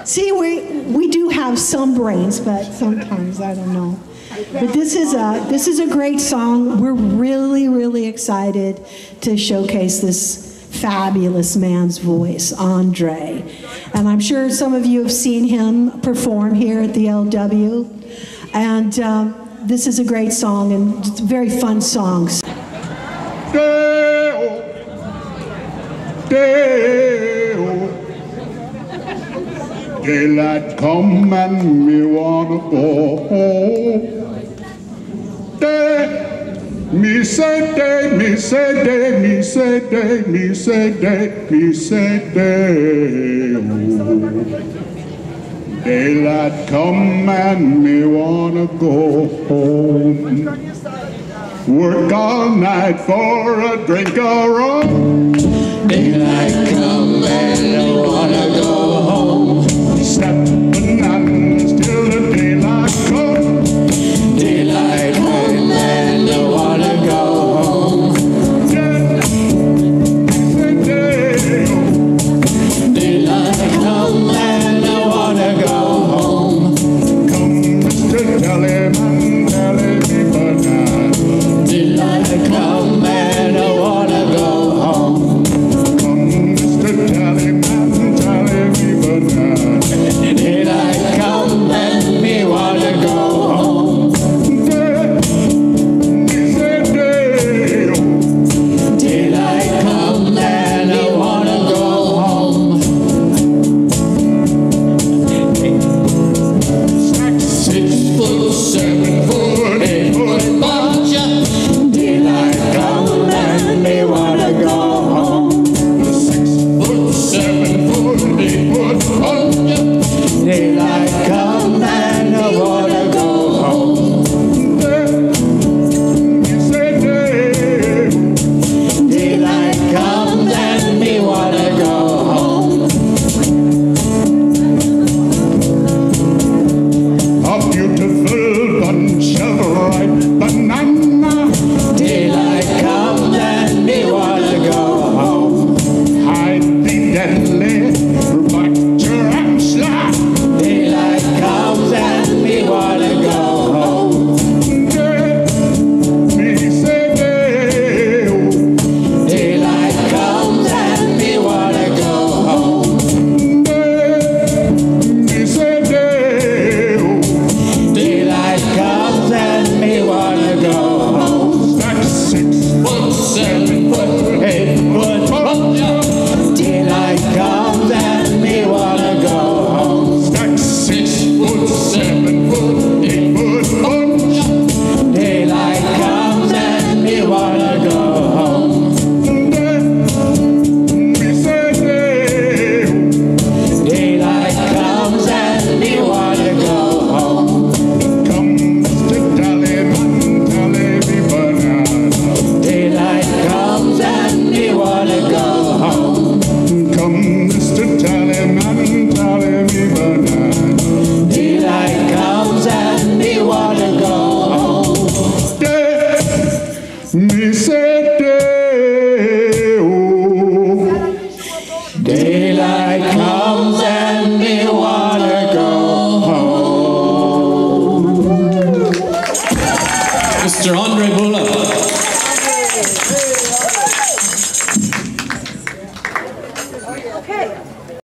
See, we do have some brains, but sometimes I don't know. But this is a great song. We're really, really excited to showcase this fabulous man's voice, Andre. And I'm sure some of you have seen him perform here at the LW. And this is a great song and it's a very fun song. Deo, Deo, daylight come and me wanna go home. Me say day, me say day, me say day, me say day, me say day. Daylight come and me wanna go home. Work all night for a drink of rum. Daylight come and I wanna go home.